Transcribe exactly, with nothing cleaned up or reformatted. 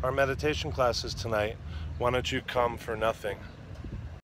our meditation classes tonight. Why don't you come for nothing?